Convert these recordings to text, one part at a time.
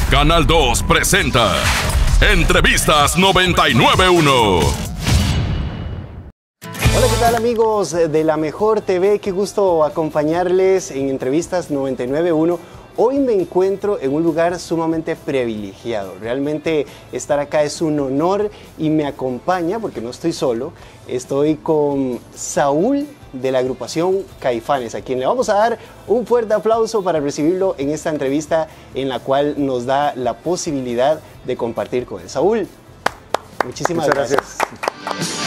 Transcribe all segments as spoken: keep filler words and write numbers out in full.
Canal dos presenta Entrevistas noventa y nueve punto uno. Hola, ¿qué tal amigos de La Mejor T V? Qué gusto acompañarles en Entrevistas noventa y nueve punto uno. Hoy me encuentro en un lugar sumamente privilegiado. Realmente estar acá es un honor y me acompaña, porque no estoy solo, estoy con Saúl de la agrupación Caifanes, a quien le vamos a dar un fuerte aplauso para recibirlo en esta entrevista en la cual nos da la posibilidad de compartir con él. Saúl, muchísimas Muchas gracias. gracias.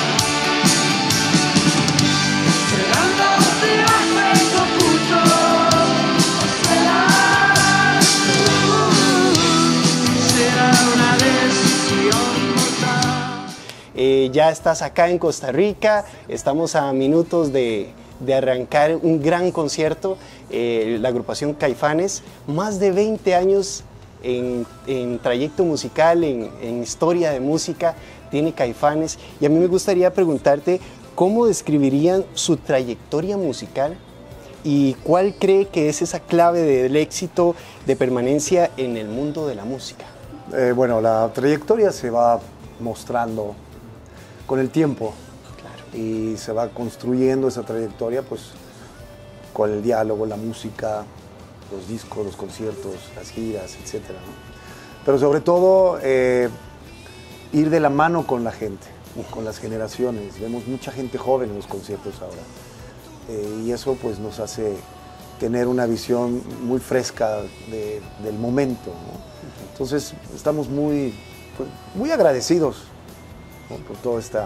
Eh, ya estás acá en Costa Rica, estamos a minutos de, de arrancar un gran concierto, eh, la agrupación Caifanes, más de veinte años en, en trayecto musical, en, en historia de música, tiene Caifanes, y a mí me gustaría preguntarte, ¿cómo describirían su trayectoria musical y cuál cree que es esa clave del éxito de permanencia en el mundo de la música? Eh, bueno, la trayectoria se va mostrando con el tiempo, Claro. y se va construyendo esa trayectoria pues con el diálogo, la música, los discos, los conciertos, las giras, etcétera, ¿no? Pero sobre todo eh, ir de la mano con la gente, con las generaciones. Vemos mucha gente joven en los conciertos ahora, eh, y eso pues nos hace tener una visión muy fresca de, del momento, ¿no? Entonces estamos muy, pues, muy agradecidos, ¿no? Por todo esta,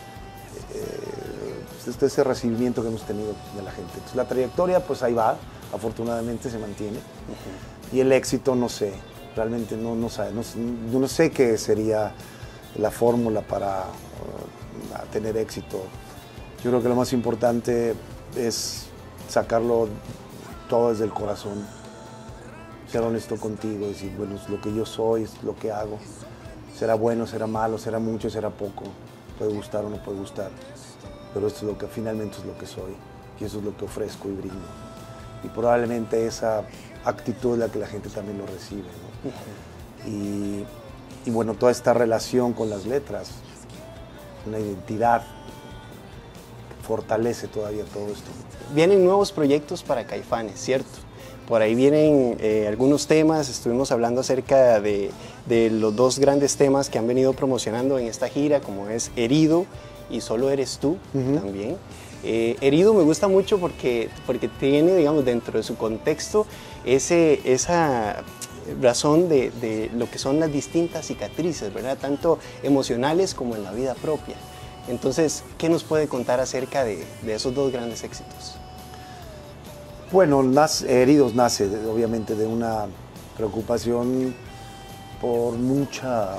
eh, este, ese recibimiento que hemos tenido de la gente. Entonces la trayectoria pues ahí va, afortunadamente se mantiene, uh-huh. Y el éxito no sé, realmente no, no, sabe, no, no sé qué sería la fórmula para uh, tener éxito. Yo creo que lo más importante es sacarlo todo desde el corazón, ser honesto contigo, decir, bueno, es lo que yo soy, es lo que hago. Será bueno, será malo, será mucho, será poco, puede gustar o no puede gustar, pero esto es lo que finalmente es lo que soy, y eso es lo que ofrezco y brindo. Y probablemente esa actitud es la que la gente también lo recibe, ¿no? y, y bueno, toda esta relación con las letras, una identidad, fortalece todavía todo esto. Vienen nuevos proyectos para Caifanes, ¿cierto? Por ahí vienen eh, algunos temas, estuvimos hablando acerca de, de los dos grandes temas que han venido promocionando en esta gira, como es Herido y Solo Eres Tú, uh-huh. También. Eh, Herido me gusta mucho porque, porque tiene, digamos, dentro de su contexto ese, esa razón de, de lo que son las distintas cicatrices, ¿verdad? Tanto emocionales como en la vida propia. Entonces, ¿qué nos puede contar acerca de, de esos dos grandes éxitos? Bueno, nace, Heridos nace de, obviamente de una preocupación por mucha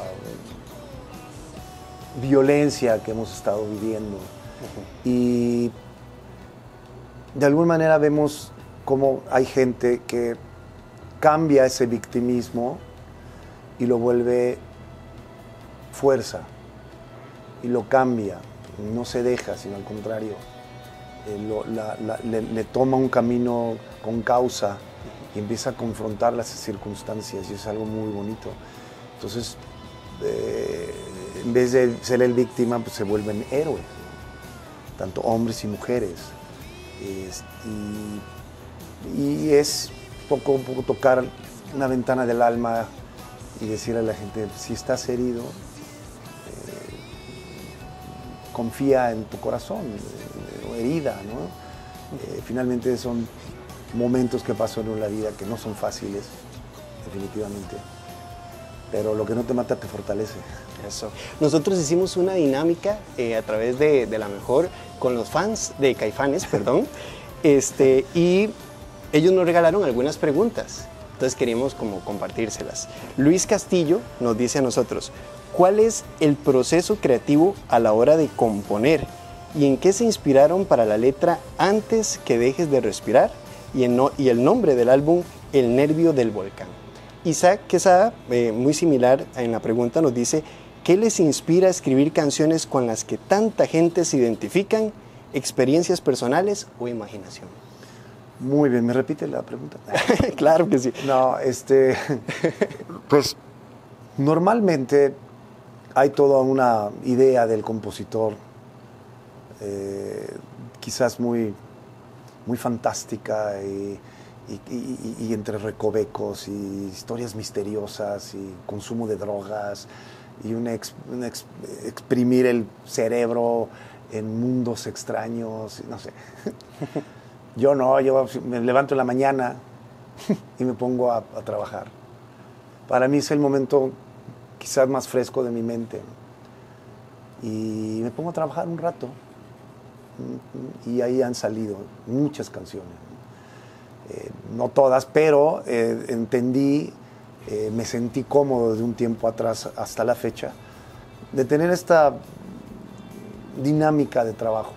violencia que hemos estado viviendo. Uh-huh. Y de alguna manera vemos cómo hay gente que cambia ese victimismo y lo vuelve fuerza, y lo cambia, no se deja, sino al contrario. Eh, lo, la, la, le, le toma un camino con causa y empieza a confrontar las circunstancias, y es algo muy bonito. Entonces, eh, en vez de ser el víctima, pues se vuelven héroes, ¿no? Tanto hombres y mujeres. Es, y, y es poco, un poco tocar una ventana del alma y decirle a la gente, si estás herido, eh, confía en tu corazón, o herida, ¿no? Eh, finalmente son momentos que pasan en la vida que no son fáciles, definitivamente, pero lo que no te mata te fortalece. Eso. Nosotros hicimos una dinámica eh, a través de, de La Mejor con los fans de Caifanes, perdón, este, y ellos nos regalaron algunas preguntas, entonces queríamos como compartírselas. Luis Castillo nos dice a nosotros, ¿cuál es el proceso creativo a la hora de componer? ¿Y en qué se inspiraron para la letra Antes que dejes de respirar? Y, en no, y el nombre del álbum, El nervio del volcán. Isaac Quesada, eh, muy similar en la pregunta, nos dice, ¿qué les inspira a escribir canciones con las que tanta gente se identifican? ¿Experiencias personales o imaginación? Muy bien, ¿me repite la pregunta? Claro que sí. No, este, pues normalmente hay toda una idea del compositor, eh, quizás muy, muy fantástica y, y, y, y entre recovecos y historias misteriosas y consumo de drogas y un, ex, un ex, exprimir el cerebro en mundos extraños, no sé. Yo no, yo me levanto en la mañana y me pongo a, a trabajar. Para mí es el momento quizás más fresco de mi mente. Y me pongo a trabajar un rato. Y ahí han salido muchas canciones. Eh, no todas, pero eh, entendí, eh, me sentí cómodo de un tiempo atrás hasta la fecha, de tener esta dinámica de trabajo.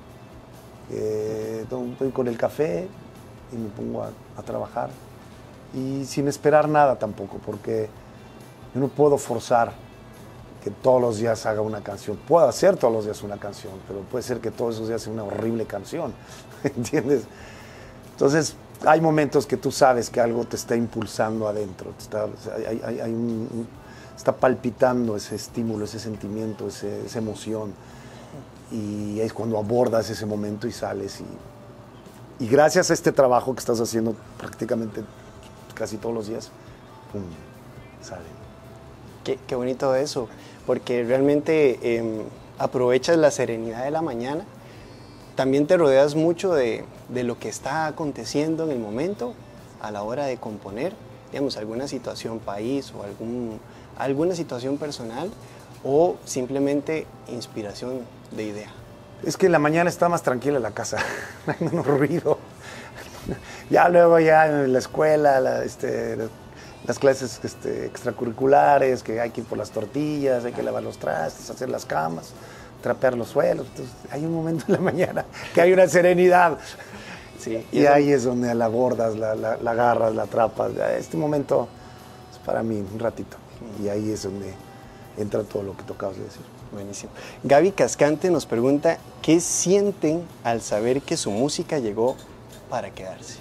Eh, estoy con el café y me pongo a, a trabajar y sin esperar nada tampoco, porque yo no puedo forzar que todos los días haga una canción. Puedo hacer todos los días una canción, pero puede ser que todos esos días sea una horrible canción, ¿entiendes? Entonces hay momentos que tú sabes que algo te está impulsando adentro, te está, hay, hay, hay un, un, está palpitando ese estímulo, ese sentimiento, ese, esa emoción. Y es cuando abordas ese momento y sales. Y, y gracias a este trabajo que estás haciendo prácticamente casi todos los días, pum, sale. Qué, qué bonito eso, porque realmente eh, aprovechas la serenidad de la mañana, también te rodeas mucho de, de lo que está aconteciendo en el momento a la hora de componer, digamos, alguna situación país o algún, alguna situación personal o simplemente inspiración de idea. Es que en la mañana está más tranquila la casa, no hay menos ruido. Ya luego ya en la escuela, la, este, las clases este, extracurriculares, que hay que ir por las tortillas, hay que lavar los trastes, hacer las camas, trapear los suelos. Entonces, hay un momento en la mañana que hay una serenidad. Sí, y, y ahí es donde la abordas, la, la, la agarras, la atrapas. Este momento es para mí un ratito. Y ahí es donde entra todo lo que tocabas de decir. Buenísimo. Gaby Cascante nos pregunta, ¿qué sienten al saber que su música llegó para quedarse?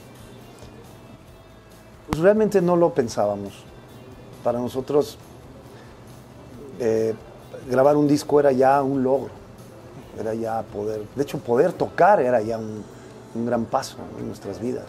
Pues realmente no lo pensábamos. Para nosotros, eh, grabar un disco era ya un logro. Era ya poder, de hecho poder tocar era ya un, un gran paso, ¿no?, en nuestras vidas.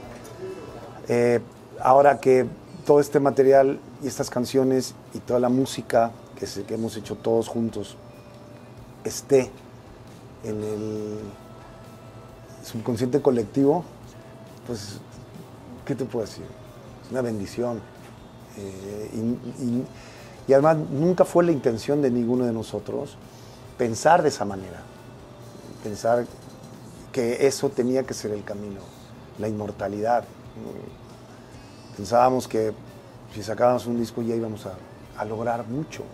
Eh, ahora que todo este material y estas canciones y toda la música que, se, que hemos hecho todos juntos esté en el subconsciente colectivo, pues, ¿qué te puedo decir? Es una bendición. Eh, y, y, y además nunca fue la intención de ninguno de nosotros pensar de esa manera, pensar que eso tenía que ser el camino, la inmortalidad. Pensábamos que si sacábamos un disco ya íbamos a, a lograr mucho,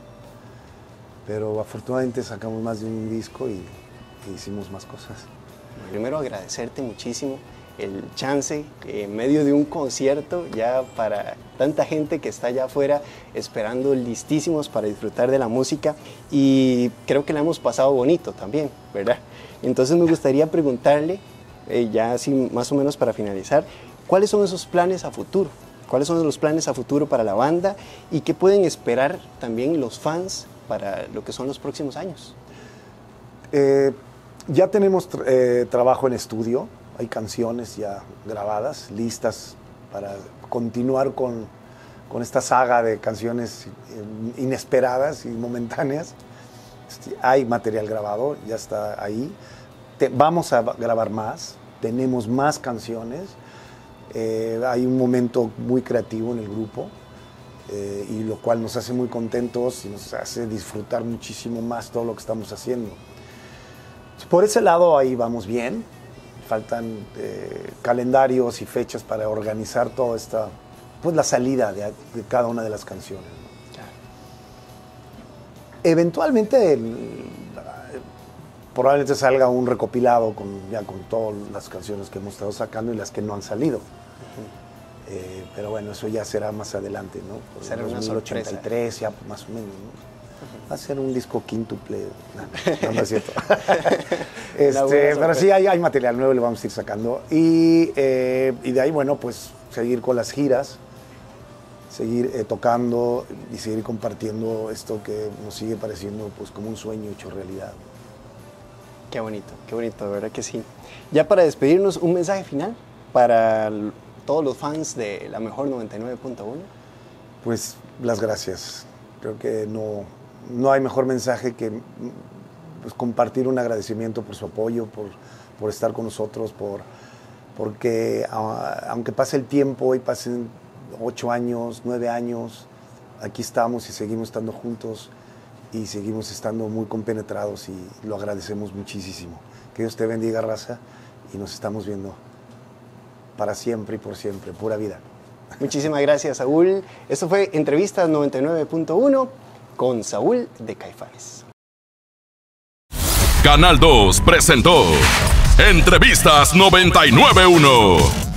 pero afortunadamente sacamos más de un disco y, y hicimos más cosas. Primero agradecerte muchísimo el chance en medio de un concierto ya para tanta gente que está allá afuera esperando listísimos para disfrutar de la música, y creo que la hemos pasado bonito también, ¿verdad? Entonces me gustaría preguntarle, eh, ya así más o menos para finalizar, ¿cuáles son esos planes a futuro? ¿Cuáles son los planes a futuro para la banda y qué pueden esperar también los fans para lo que son los próximos años? Eh, ya tenemos tra eh, trabajo en estudio, hay canciones ya grabadas, listas para continuar con, con esta saga de canciones eh, inesperadas y momentáneas. Hay material grabado, ya está ahí. Te, vamos a grabar más, tenemos más canciones. Eh, hay un momento muy creativo en el grupo, eh, y lo cual nos hace muy contentos y nos hace disfrutar muchísimo más todo lo que estamos haciendo. Por ese lado ahí vamos bien. Faltan eh, calendarios y fechas para organizar toda esta, pues la salida de, de cada una de las canciones, ¿no? Claro. Eventualmente el, probablemente salga un recopilado con, ya con todas las canciones que hemos estado sacando y las que no han salido. Uh-huh. eh, pero bueno, eso ya será más adelante, ¿no? Será en una dos mil ochenta y tres, sorpresa. ya más o menos, ¿no? Va a ser un disco quíntuple. No, no es cierto. este, pero sí, hay, hay material nuevo, le vamos a ir sacando. Y, eh, y de ahí, bueno, pues seguir con las giras, seguir eh, tocando y seguir compartiendo esto que nos sigue pareciendo pues como un sueño hecho realidad. Qué bonito, qué bonito, de verdad que sí. Ya para despedirnos, un mensaje final para todos los fans de La Mejor noventa y nueve punto uno. Pues las gracias. Creo que no, no hay mejor mensaje que pues, compartir un agradecimiento por su apoyo, por, por estar con nosotros, por, porque a, aunque pase el tiempo y pasen ocho años, nueve años, aquí estamos y seguimos estando juntos y seguimos estando muy compenetrados y lo agradecemos muchísimo. Que Dios te bendiga, raza, y nos estamos viendo para siempre y por siempre, pura vida. Muchísimas gracias, Saúl. Esto fue Entrevistas noventa y nueve punto uno con Saúl de Caifanes. Canal dos presentó Entrevistas noventa y nueve punto uno.